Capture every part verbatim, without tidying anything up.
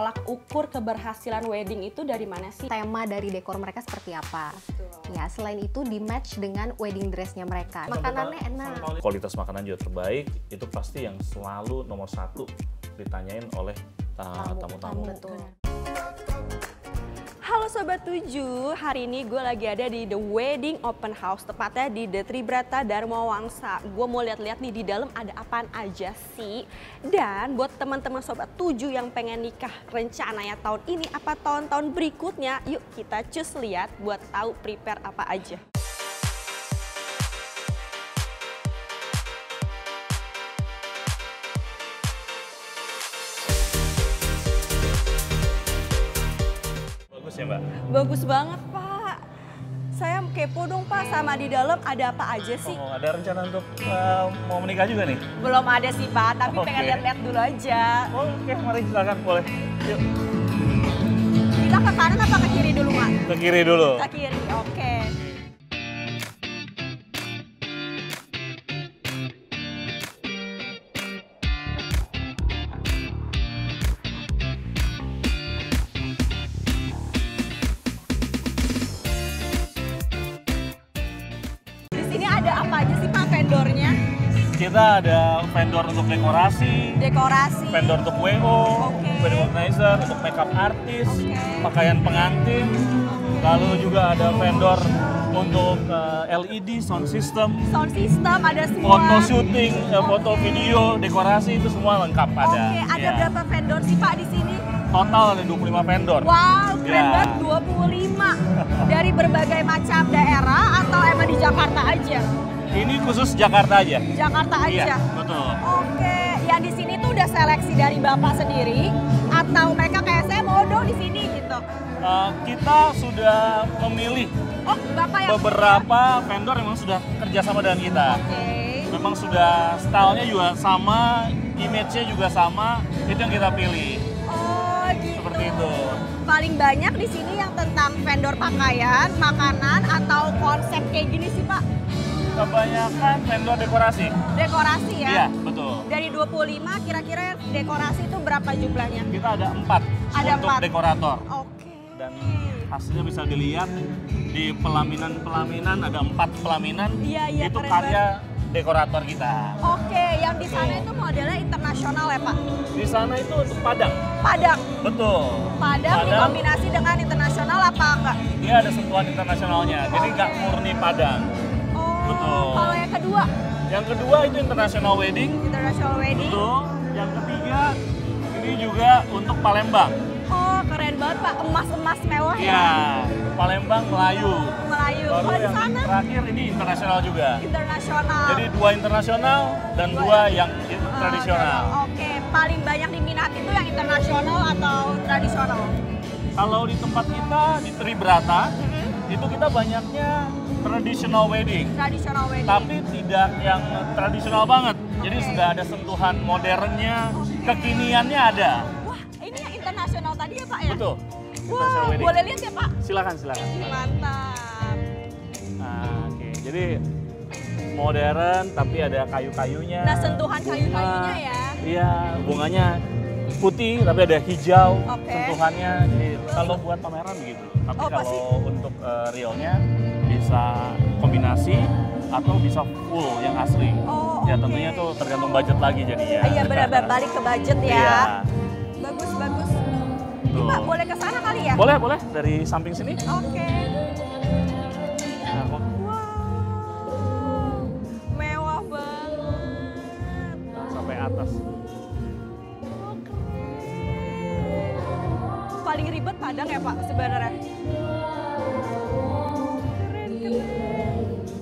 tolak ukur keberhasilan wedding itu dari mana sih? Tema dari dekor mereka seperti apa? Betul. Ya, selain itu di match dengan wedding dressnya mereka. Makanannya enak. Kualitas makanan juga terbaik, itu pasti yang selalu nomor satu ditanyain oleh tamu-tamu. Betul. Halo Sobat tujuh, hari ini gue lagi ada di The Wedding Open House, tepatnya di The Tribrata Dharma Wangsa. Gue mau lihat-lihat nih di dalam ada apaan aja sih. Dan buat teman-teman Sobat tujuh yang pengen nikah rencananya tahun ini apa tahun-tahun berikutnya, yuk kita cus lihat buat tahu prepare apa aja. Ya, Mbak? Bagus banget Pak. Saya kepo dong Pak, sama di dalam ada apa aja sih? Oh, ada rencana untuk uh, mau menikah juga nih? Belum ada sih Pak, tapi Oke. pengen lihat-lihat dulu aja. Oh, Oke, mari silakan, boleh. Yuk. Kita ke kanan apa ke kiri dulu Mak? Ke kiri dulu. Ke kiri, oke. Ada apa aja sih Pak vendornya? Kita ada vendor untuk dekorasi, Dekorasi, vendor untuk W O, Oke. wedding organizer, untuk makeup artist, Oke. pakaian pengantin, lalu juga ada vendor untuk uh, L E D, sound system, sound system ada semua. foto syuting, uh, foto video, dekorasi itu semua lengkap ada. Oke, ada Ya. berapa vendor sih Pak di sini? Total ada dua puluh lima vendor. Wow, keren Ya. banget dua puluh lima. Dari berbagai macam daerah atau emang di Jakarta aja? Ini khusus Jakarta aja. Jakarta aja? Iya, betul. Oke, yang di sini tuh udah seleksi dari Bapak sendiri atau mereka kayak saya mau dong di sini gitu? Uh, kita sudah memilih Oh, Bapak yang beberapa vendor yang memang sudah kerjasama dengan kita. Oke. Memang sudah stylenya juga sama, image-nya juga sama, itu yang kita pilih. Oh, gitu. Seperti itu. Paling banyak di sini yang tentang vendor pakaian, makanan, atau konsep kayak gini sih Pak? Kebanyakan vendor dekorasi. Dekorasi ya? Iya, betul. Dari dua puluh lima kira-kira dekorasi itu berapa jumlahnya? Kita ada empat Ada untuk empat. dekorator. Oke. Dan hasilnya bisa dilihat di pelaminan-pelaminan, ada empat pelaminan. Iya, iya, itu keren karya dekorator kita. Oke, yang di sana Betul. itu modelnya internasional ya Pak? Di sana itu untuk Padang. Padang? Betul. Padang, dikombinasi dengan internasional apa enggak? Dia ada sentuhan internasionalnya, jadi Oke. nggak murni Padang. Oh, Betul. kalau yang kedua? Yang kedua itu international wedding. International wedding? Betul. Yang ketiga ini juga untuk Palembang. Oh, keren banget Pak, emas-emas mewah ya? Iya, Palembang Melayu. Melayu. Baru Kalau di yang sana? terakhir ini internasional juga. Internasional. Jadi dua internasional dan Dua dua yang- yang Oh, tradisional. Oke, paling banyak diminati itu yang internasional atau tradisional? Kalau di tempat kita di Tribrata Mm-hmm. itu kita banyaknya traditional wedding, Tradisional wedding. tapi tidak yang tradisional banget. Jadi Oke. sudah ada sentuhan modernnya, kekiniannya ada. Wah, ini yang internasional tadi ya Pak ya? Betul. Wah, International wedding. boleh lihat ya Pak? Silakan, silakan. Mantap. Nah, oke. Jadi modern tapi ada kayu-kayunya. Nah, sentuhan kayu-kayunya ya. Iya, bunganya putih tapi ada hijau Oke. sentuhannya. Jadi kalau buat pameran begitu. Tapi Oh, kalau pasti. untuk uh, realnya bisa kombinasi atau bisa full yang asli. Oh, Ya oke. tentunya tuh tergantung budget lagi jadinya. Ah, iya benar-benar balik ke budget ya. Iya. Bagus, bagus. Ini Tuh. Pak, boleh ke sana kali ya? Boleh, boleh dari samping sini. Oke. Nah, kok- Wow, mewah banget. sampai atas. Oh, keren. Paling ribet Padang ya Pak sebenarnya? Keren, keren.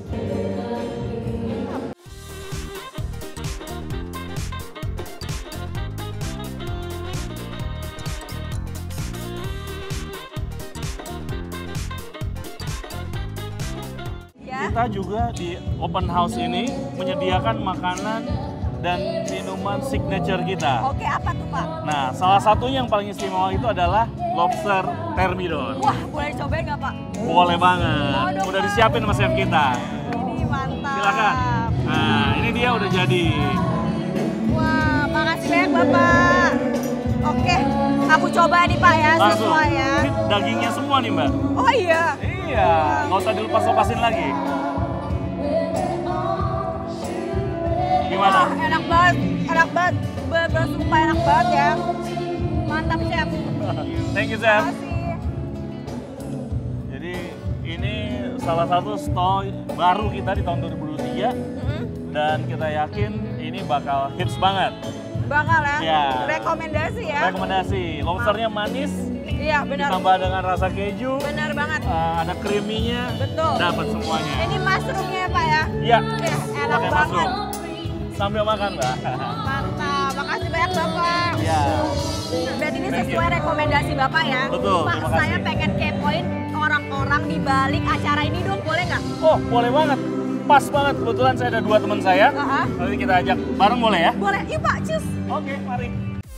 Ya. Kita juga di open house ini menyediakan makanan dan minuman signature kita. Oke, apa tuh Pak? Nah, salah satunya yang paling istimewa itu adalah lobster thermidor. Wah, boleh dicobain nggak Pak? Boleh banget. Mau dong, Udah Pak. disiapin sama chef kita. Ini mantap. Silakan. Nah, ini dia udah jadi. Wah, makasih banyak Bapak. Oke, Aku coba nih Pak ya, Langsung. semua ya. Ini dagingnya semua nih Mbak. Oh iya. Iya, nggak usah dilepas-lepasin lagi. Gimana? Wah, enak banget, enak banget. Bener-bener sumpah enak banget ya. Mantap Chef. Thank you, Chef. Terima kasih. Jadi ini salah satu stall baru kita di tahun dua ribu dua puluh tiga Mm-hmm. dan kita yakin ini bakal hits banget. Bakal ya. Ya. Rekomendasi ya. Rekomendasi, lobsternya manis, Iya benar. ditambah dengan rasa keju, Benar banget. uh, ada creamy-nya, Betul. dapat semuanya. Ini mushroomnya ya Pak ya. Iya, Eh, enak pakai banget. mushroom. Sambil makan, Mbak. Mantap. Makasih banyak Bapak. Iya. Berarti ini Thank you. sesuai rekomendasi Bapak ya. Betul, Pak, terima kasih. saya pengen kepoin orang-orang di balik acara ini dong, boleh nggak? Oh, boleh banget. Pas banget, kebetulan saya ada dua teman saya. Uh-huh. Nanti kita ajak bareng boleh ya? Boleh, yuk Pak, cus. Oke, mari.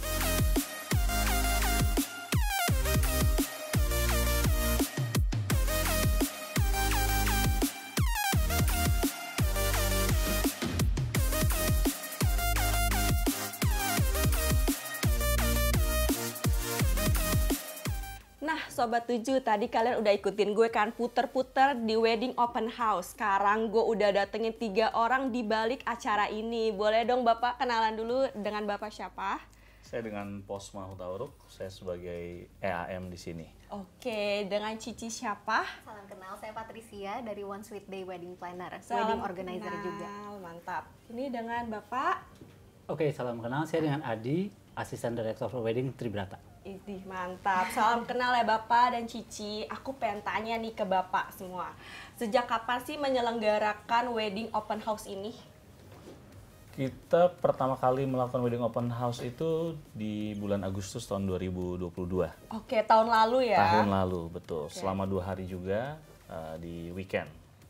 Nah, Sobat Tujuh, tadi kalian udah ikutin gue kan puter-puter di Wedding Open House. Sekarang gue udah datengin tiga orang di balik acara ini. Boleh dong Bapak kenalan dulu dengan Bapak siapa? Saya dengan Posma Hutauruk, saya sebagai E A M di sini. Oke, dengan Cici siapa? Salam kenal, saya Patricia dari One Sweet Day Wedding Planner, Salam wedding organizer kenal, juga. Mantap. Ini dengan Bapak? Oke, salam kenal. Saya dengan Adi, Asisten Director for Wedding Tribrata. Idih, mantap. Salam kenal ya Bapak dan Cici. Aku pengen tanya nih ke Bapak semua. Sejak kapan sih menyelenggarakan Wedding Open House ini? Kita pertama kali melakukan Wedding Open House itu di bulan Agustus tahun dua ribu dua puluh dua. Oke, tahun lalu ya? Tahun lalu, betul. Selama dua hari juga uh, di weekend.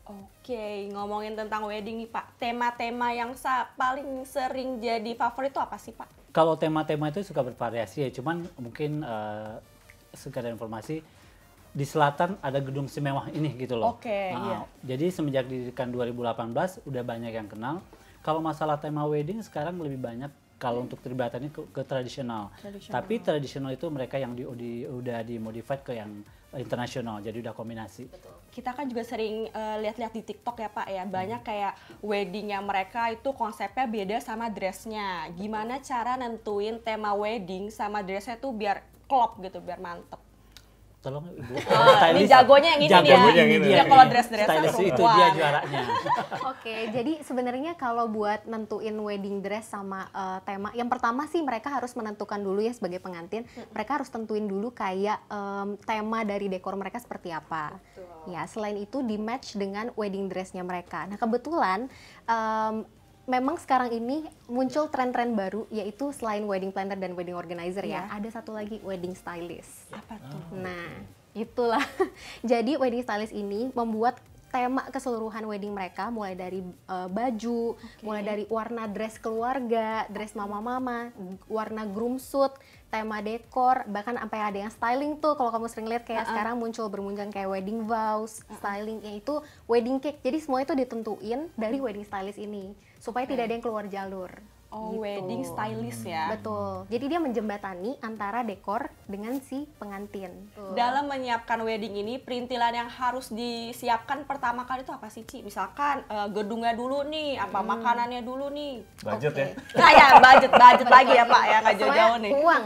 Oke, ngomongin tentang wedding nih Pak. Tema-tema yang sa- paling sering jadi favorit itu apa sih Pak? Kalau tema-tema itu suka bervariasi ya, cuman mungkin uh, sekadar informasi, di selatan ada gedung semewah ini gitu loh. Oke, Nah, iya. Jadi semenjak didirikan dua ribu delapan belas udah banyak yang kenal. Kalau masalah tema wedding sekarang lebih banyak kalau untuk Tribrata ini ke, ke tradisional. Tradisional. Tapi tradisional itu mereka yang di, di, udah dimodified ke yang internasional, jadi udah kombinasi. Kita kan juga sering eh, lihat-lihat di TikTok ya Pak ya, banyak kayak weddingnya mereka itu konsepnya beda sama dressnya. Gimana cara nentuin tema wedding sama dressnya tuh biar klop gitu, biar mantep? Tolong Ibu. Oh, ini jagonya yang ini Jagonya dia. yang ini Dia dia. kalau dress-dressan Stylist itu perempuan. dia juaranya. Oke, jadi sebenarnya kalau buat nentuin wedding dress sama uh, tema, yang pertama sih mereka harus menentukan dulu ya sebagai pengantin, mereka harus tentuin dulu kayak um, tema dari dekor mereka seperti apa. Betul. Ya, selain itu di match dengan wedding dressnya mereka. Nah kebetulan um, memang sekarang ini muncul tren-tren baru, yaitu selain wedding planner dan wedding organizer ya, Iya. ada satu lagi wedding stylist. Apa tuh? Nah, itulah. Jadi wedding stylist ini membuat tema keseluruhan wedding mereka, mulai dari uh, baju, mulai dari warna dress keluarga, dress mama-mama, warna groom suit, tema dekor, bahkan sampai ada yang styling tuh. Kalau kamu sering lihat kayak Uh-uh. sekarang muncul bermunculan kayak wedding vows, styling, yaitu wedding cake. Jadi semua itu ditentuin dari wedding stylist ini supaya Okay. tidak ada yang keluar jalur. Oh, Gitu. wedding stylist ya. Betul. Jadi dia menjembatani antara dekor dengan si pengantin. Tuh. Dalam menyiapkan wedding ini, perintilan yang harus disiapkan pertama kali itu apa sih, Ci? Misalkan eh, gedungnya dulu nih, apa makanannya dulu nih. Budget Oke. ya. Nah ya, budget, budget lagi ya Pak, ya nggak Semuanya jauh-jauh nih. uang.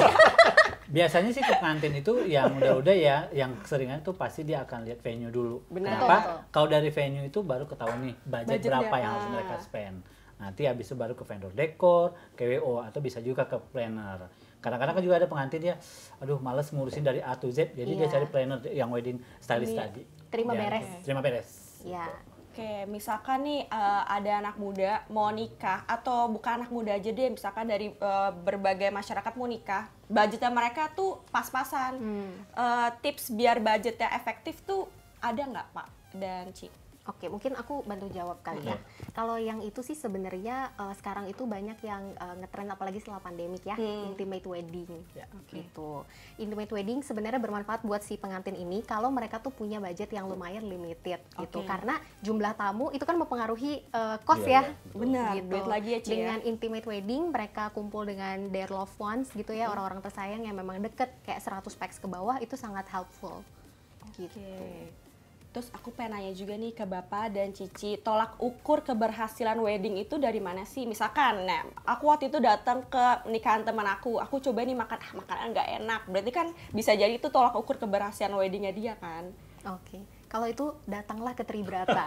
Biasanya sih ke pengantin itu yang udah-udah ya, yang keseringan tuh pasti dia akan lihat venue dulu. Benar. Kenapa? Betul. Kalau dari venue itu baru ketahuan nih budget Budgetnya, berapa yang harus ah. mereka spend. Nanti habis itu baru ke vendor dekor, K W O, atau bisa juga ke planner. Kadang-kadang kan juga ada pengantin dia, aduh males ngurusin dari A to Z, jadi dia Iya. cari planner yang wedding stylist Ini tadi. terima Ya, beres. Terima beres. Ya. Oke, misalkan nih eh, ada anak muda mau nikah, atau bukan anak muda aja deh, misalkan dari eh, berbagai masyarakat mau nikah, budgetnya mereka tuh pas-pasan. Hmm. Eh, tips biar budgetnya efektif tuh ada nggak Pak dan Ci? Oke, mungkin aku bantu jawab kali ya. Kalau yang itu sih sebenarnya uh, sekarang itu banyak yang uh, ngetren apalagi setelah pandemik ya, Hmm. intimate wedding. Ya. Oke. Gitu. Intimate wedding sebenarnya bermanfaat buat si pengantin ini kalau mereka tuh punya budget yang lumayan limited gitu. Oke. Karena jumlah tamu itu kan mempengaruhi uh, cost Iya, ya. iya, betul. Benar, Gitu. duit lagi ya Ci ya. Dengan intimate wedding mereka kumpul dengan their loved ones gitu ya, orang-orang tersayang yang memang deket kayak seratus pax ke bawah itu sangat helpful. Gitu. Oke. Terus aku pengen nanya juga nih ke Bapak dan Cici, tolak ukur keberhasilan wedding itu dari mana sih? Misalkan, nah, aku waktu itu datang ke nikahan teman aku, aku coba nih makan ah, makanan nggak enak, berarti kan bisa jadi itu tolak ukur keberhasilan weddingnya dia kan? Oke. Kalau itu datanglah ke Tribrata.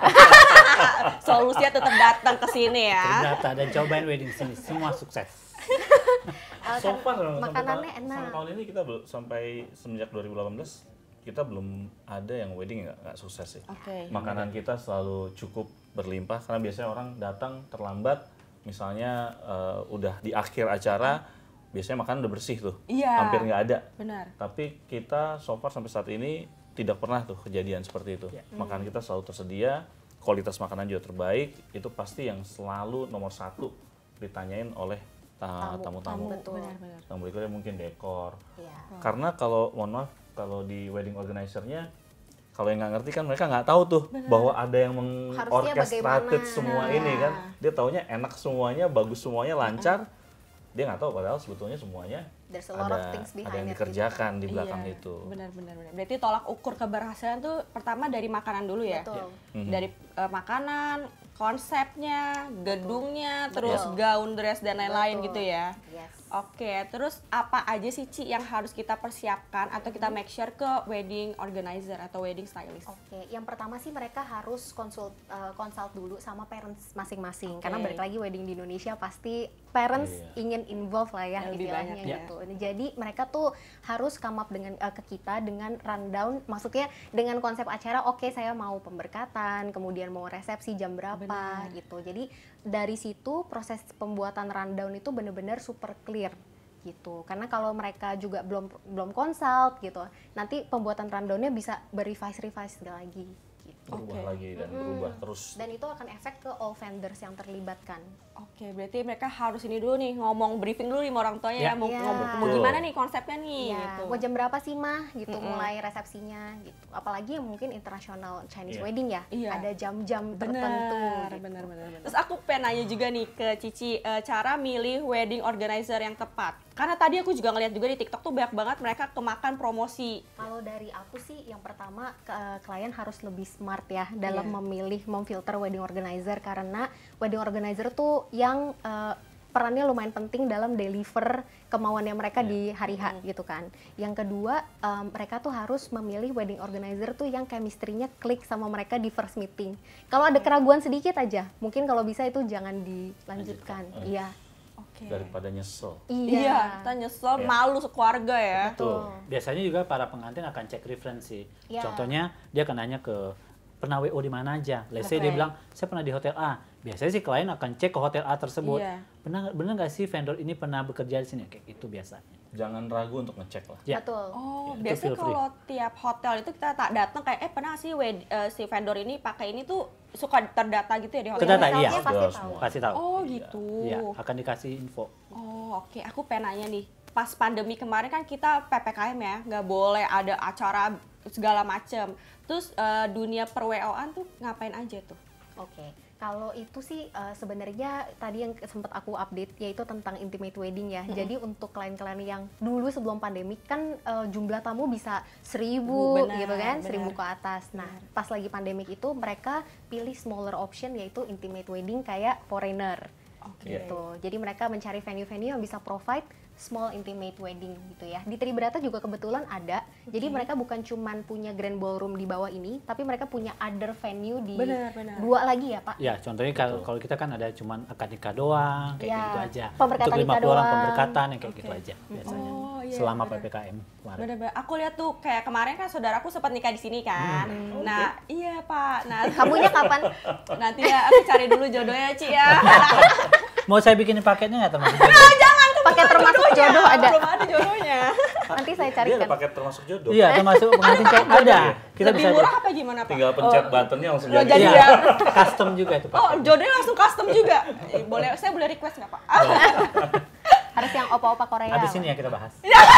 Solusinya tetap datang ke sini ya. Ternyata dan cobain wedding sini semua sukses. Uh, So kan far, sampai makanannya ta- enak. sampai tahun ini kita belum, sampai semenjak dua ribu delapan belas kita belum ada yang wedding nggak nggak sukses sih. Oke. Makanan kita selalu cukup berlimpah karena biasanya orang datang terlambat, misalnya eh, udah di akhir acara, biasanya makanan udah bersih tuh, Iya. hampir nggak ada. Benar. Tapi kita so far sampai saat ini tidak pernah tuh kejadian seperti itu. Ya. Makanan kita selalu tersedia, kualitas makanan juga terbaik, itu pasti yang selalu nomor satu ditanyain oleh ta- Tamu, tamu-tamu. betul. Benar-benar. Yang berikutnya mungkin dekor. Iya. Karena kalau mohon maaf kalau di wedding organizer-nya kalau yang nggak ngerti kan mereka nggak tahu tuh bahwa ada yang mengorchestrated bagaimana. semua Nah. ini kan. Dia taunya enak semuanya, bagus semuanya, lancar. Dia nggak tahu padahal sebetulnya semuanya There's a lot of ada things ada behind yang it. dikerjakan di belakang Iya, itu. Benar, benar, benar. Berarti tolak ukur keberhasilan tuh pertama dari makanan dulu ya. Betul. Dari eh, makanan, konsepnya, gedungnya, terus Betul. gaun dress dan lain-lain Betul. gitu ya. Yes. Oke, terus apa aja sih Ci yang harus kita persiapkan atau kita make sure ke wedding organizer atau wedding stylist? Oke, yang pertama sih mereka harus konsult uh, consult dulu sama parents masing-masing. Oke. Karena balik lagi wedding di Indonesia pasti parents Iya. ingin involve lah ya Yang lebih istilahnya banyak ya. gitu. Jadi mereka tuh harus come up dengan uh, ke kita dengan rundown, maksudnya dengan konsep acara. Oke, saya mau pemberkatan, kemudian mau resepsi jam berapa Benar. gitu. Jadi dari situ proses pembuatan rundown itu benar-benar super clear gitu. Karena kalau mereka juga belum belum consult gitu, nanti pembuatan rundownnya bisa berrevise-revise lagi gitu. Berubah Oke. lagi dan berubah terus. Dan itu akan efek ke all vendors yang terlibatkan. Oke, berarti mereka harus ini dulu nih, ngomong briefing dulu nih sama orang tuanya ya, Ya. mau, Iya. ngomong, mau Betul. gimana nih konsepnya nih Iya, gitu. mau jam berapa sih mah gitu Mm-mm. mulai resepsinya gitu. Apalagi yang mungkin international Chinese Iya. wedding ya, Iya. ada jam-jam tertentu. Benar, gitu. benar, benar, benar. Terus aku pengen nanya juga nih ke Cici, eh, cara milih wedding organizer yang tepat. Karena tadi aku juga ngeliat juga di TikTok tuh banyak banget mereka kemakan promosi. Kalau dari aku sih yang pertama ke- klien harus lebih smart ya dalam Iya. memilih memfilter wedding organizer karena wedding organizer tuh yang eh, perannya lumayan penting dalam deliver kemauannya mereka di hari H gitu kan. Yang kedua em, mereka tuh harus memilih wedding organizer tuh yang chemistry-nya klik sama mereka di first meeting. Kalau ada keraguan sedikit aja, mungkin kalau bisa itu jangan dilanjutkan. Lanjutkan. Iya. Oke. Daripada nyesel. Iya, kita nyesel, Iya. malu sekeluarga ya. Betul. Biasanya juga para pengantin akan cek referensi. Ya. Contohnya dia akan nanya ke pernah W O di mana aja. Let's say Oke. dia bilang saya pernah di hotel A. Biasanya sih klien akan cek ke hotel A tersebut. Iya. Benar benar nggak sih vendor ini pernah bekerja di sini? Kayak gitu biasanya. Jangan ragu untuk ngecek lah. Ya. Betul. Oh, Itu biasanya feel free. kalau tiap hotel itu kita tak datang kayak eh pernah sih wed- eh, si vendor ini pakai ini tuh suka terdata gitu ya di hotel. Terdata, iya. Misalnya pasti Sudah tahu. semua. Pasti tahu. Oh, gitu. Iya, akan dikasih info. Oh, oke. Aku pengen nanya nih. Pas pandemi kemarin kan kita P P K M ya, nggak boleh ada acara segala macem. Terus eh, dunia per W O-an tuh ngapain aja tuh? Oke, kalau itu sih eh, sebenarnya tadi yang sempat aku update yaitu tentang intimate wedding ya. Jadi untuk klien-klien yang dulu sebelum pandemi kan eh, jumlah tamu bisa seribu Benar, gitu kan, benar. seribu ke atas. Nah, pas lagi pandemik itu mereka pilih smaller option yaitu intimate wedding kayak foreigner. Oke. Gitu. Jadi mereka mencari venue-venue yang bisa provide small intimate wedding gitu ya. Di Tribrata juga kebetulan ada. Jadi mereka bukan cuman punya grand ballroom di bawah ini, tapi mereka punya other venue di Benar, benar. dua lagi ya, Pak. Ya, contohnya kalau kalau kita kan ada cuman akad nikah doang, kayak Ya, gitu aja. pemberkatan Untuk lima nikah puluh orang doang. pemberkatan yang kayak Oke. gitu aja biasanya. Oh, iya, Selama benar. P P K M kemarin. Bener-bener. Aku lihat tuh kayak kemarin kan saudaraku sempat nikah di sini kan. Nah, iya Pak. Nah, Kamunya kapan? nanti ya aku cari dulu jodohnya Ci ya. Mau saya bikinin paketnya nggak teman-teman? Jangan Pakai termasuk jodoh ada. Belum ada jodohnya. Nanti saya Dia ada carikan. paket termasuk jodoh. Iya, termasuk pengantin cowok ada. Kita Lebih bisa murah apa gimana Pak? Tinggal pencet buttonnya langsung Oh, jadi. jadi Iya, ya. custom juga itu Pak. Oh, jodohnya langsung custom juga. Eh, boleh, saya boleh request nggak Pak? Harus yang opa-opa Korea. Habis ini ya kita bahas.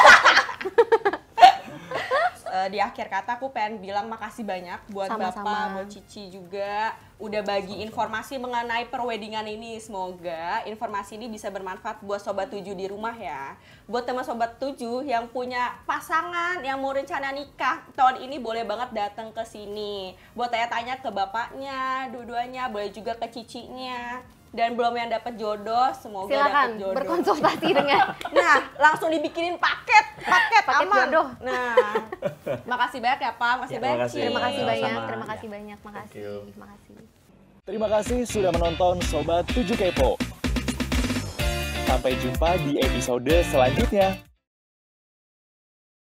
Eh, di akhir kata aku pengen bilang makasih banyak buat Sama-sama. Bapak, buat Cici juga udah bagi informasi mengenai perweddingan ini. Semoga informasi ini bisa bermanfaat buat Sobat Tujuh di rumah ya. Buat teman Sobat Tujuh yang punya pasangan yang mau rencana nikah tahun ini boleh banget datang ke sini. Buat tanya-tanya ke bapaknya, dua-duanya, boleh juga ke cicinya. Dan belum yang dapat jodoh, semoga Silakan dapat jodoh. berkonsultasi dengan Nah, langsung dibikinin paket, paket, Paket aman. jodoh. Nah, makasih banyak ya Pak, makasih Ya, banyak. terima kasih. Ci. Terima kasih Sama-sama. banyak, terima kasih banyak, makasih, Thank you. makasih. Terima kasih sudah menonton Sobat tujuh Kepo. Sampai jumpa di episode selanjutnya.